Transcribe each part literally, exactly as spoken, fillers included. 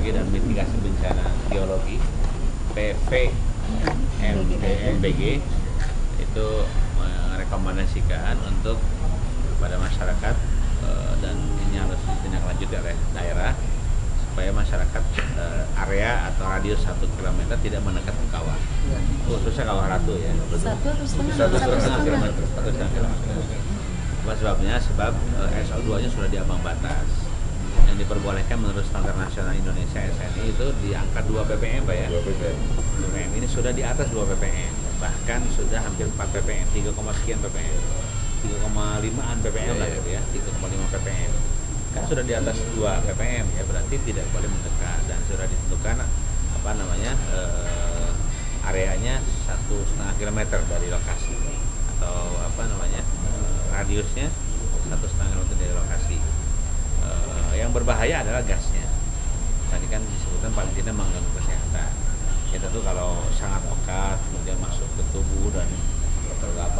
Vulkanologi dan Mitigasi Bencana Geologi P V M B G itu merekomendasikan untuk kepada masyarakat uh, dan ini harus ditindaklanjuti oleh daerah supaya masyarakat uh, area atau radius satu kilometer tidak mendekat ke kawah, khususnya kawah Ratu ya. Satu atau setengah? Satu setengah kilometer. Satu setengah kilometer. Apa sebabnya? Sebab uh, S O dua nya sudah di ambang batas. Yang diperbolehkan menurut standar nasional Indonesia S N I itu di angka dua ppm Pak ya. dua ppm. dua ppm ini sudah di atas dua ppm. Bahkan sudah hampir empat ppm, tiga, sekian ppm. tiga koma lima-an ppm lah gitu ya, tiga koma lima ppm. Kan sudah di atas dua ppm ya, berarti tidak boleh mendekat dan sudah ditentukan apa namanya eh, areanya satu setengah kilometer dari lokasi atau apa namanya eh, radiusnya satu setengah kilometer dari lokasi. Eh, yang berbahaya adalah gasnya. Tadi kan disebutkan paling tidak mengganggu kesehatan. Ya tentu kalau sangat pekat kemudian masuk ke tubuh dan terlalu apa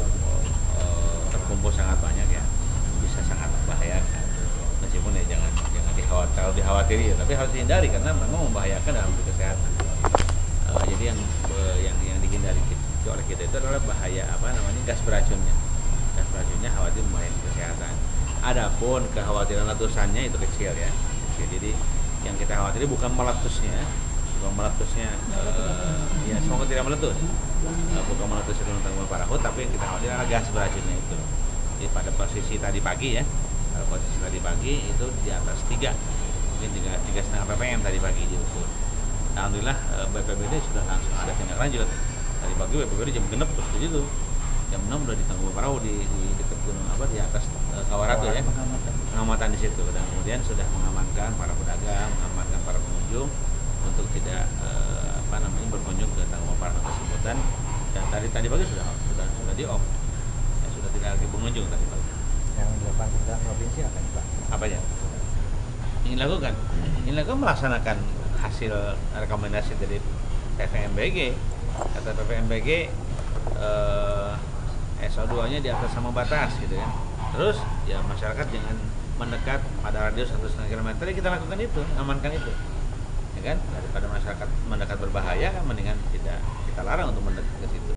eh, terkumpul sangat banyak ya bisa sangat membahayakan. Meskipun ya jangan jangan dikhawatir, terlalu dikhawatiri ya, tapi harus dihindari karena memang membahayakan dalam kesehatan. Uh, jadi yang uh, yang yang dihindari kita, oleh kita itu adalah bahaya apa namanya gas beracunnya. Gas beracunnya khawatir membahayakan kesehatan. Adapun kekhawatiran letusannya itu kecil ya. Kecil. Jadi yang kita khawatiri bukan meletusnya, bukan meletusnya, uh, ya semoga tidak meletus. Uh, bukan meletus Gunung Tangkuban Parahu, tapi yang kita khawatir adalah gas beracunnya itu. Jadi pada posisi tadi pagi ya. Posisi tadi pagi itu di atas tiga, mungkin tiga tiga setengah ppm tadi pagi diukur. Alhamdulillah B P B D sudah langsung ada tindak lanjut. Tadi pagi B P B D jam genep terus di situ, jam enam udah di Tangkuban Parahu di, di dekat gunung apa di atas uh, Kawah Ratu ya, pengamatan di situ dan kemudian sudah mengamankan para pedagang, mengamankan para pengunjung untuk tidak uh, apa namanya berkunjung ke Tangkuban Parahu tersebut dan dan tadi tadi pagi sudah sudah sudah di off, ya, sudah tidak lagi pengunjung tadi pagi. Yang dilakukan pemerintah provinsi apa nih Pak? Apa ya? Ini lakukan, ini lakukan melaksanakan hasil rekomendasi dari P V M B G. Kata P V M B G eh, S O dua nya di atas sama batas gitu ya. Terus ya masyarakat jangan mendekat pada radius satu setengah kilometer, kita lakukan itu, amankan itu, ya kan? Daripada masyarakat mendekat berbahaya kan mendingan tidak kita larang untuk mendekat ke situ.